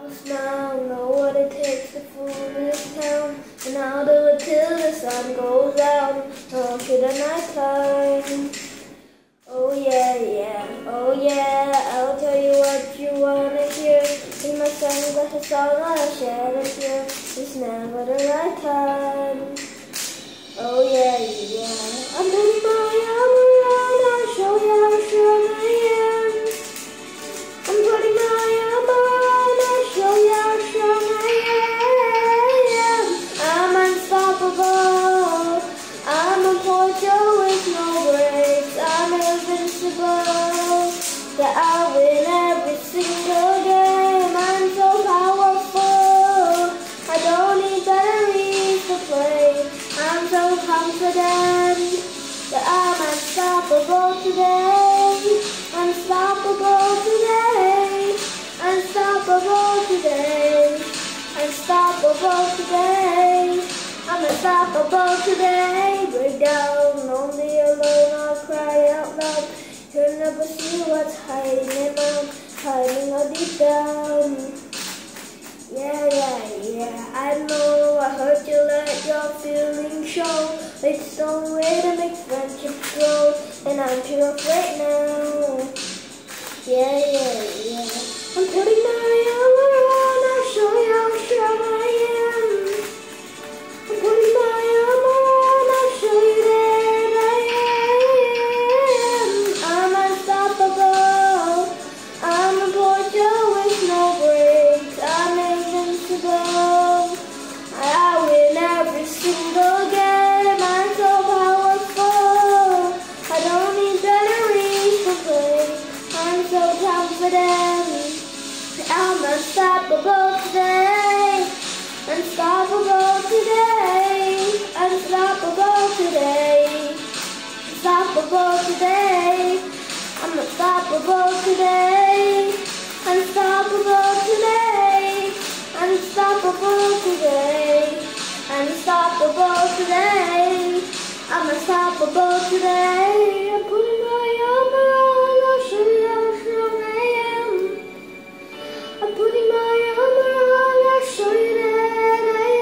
Now know what it takes to fool this town, and I'll do it till the sun goes down, to the night time. Oh yeah, yeah, oh yeah, I'll tell you what you wanna hear. In my sunglasses, song I'll share it here. It's never the right time. Oh yeah, yeah, I'm putting my arm around, I'll show you how strong I am. I'm putting my arm around, I'll show you how strong I am. I'm unstoppable, I'm a portal with no brakes. I'm invincible, that I win every single game. I'm so powerful, I don't need batteries to play. I'm so confident that I'm unstoppable today. Unstoppable today. Unstoppable today. Unstoppable today. I'm unstoppable today. Break down, lonely, alone, I'll cry out loud. You'll never see what's hiding in my hiding all deep down. Yeah, yeah, yeah, I know I hurt you, let your feelings show. It's the way to make friendship grow, and I'm too afraid now. Yeah, yeah, yeah, I'm putting my arm around, I'll show you how strong I am. I'm putting my arm around, I'll show you that I am. I'm unstoppable, I'm a portal with no brakes. I'm invincible, I win every single game. I'm so powerful, I don't need batteries to play. I'm so confident, I'm unstoppable today. Unstoppable today. Unstoppable today. Unstoppable today. I'm unstoppable today. Unstoppable today. Unstoppable today. Unstoppable today. I'm unstoppable today. I'm putting my arm around, I'll show you how strong I am. I'm putting my arm around, I'll show you that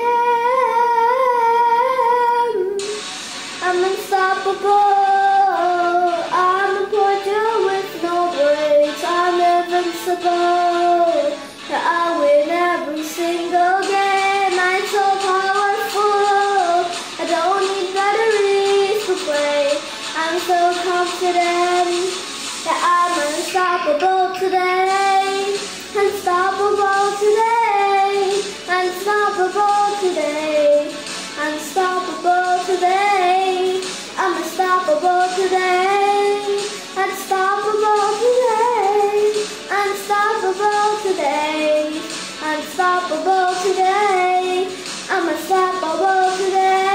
I am. I'm unstoppable, I'm a portal with no brakes. I'm invincible, I win every single game. I'm so powerful, I don't need batteries to play. I'm so confident that I'm unstoppable today. Unstoppable today. Unstoppable today. Unstoppable today. I'm unstoppable today. Unstoppable today. Unstoppable today. Unstoppable today. I'm unstoppable today.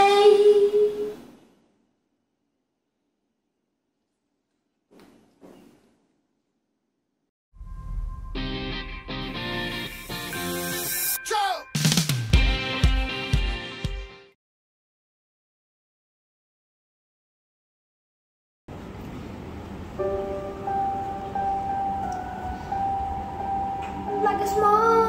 Like a small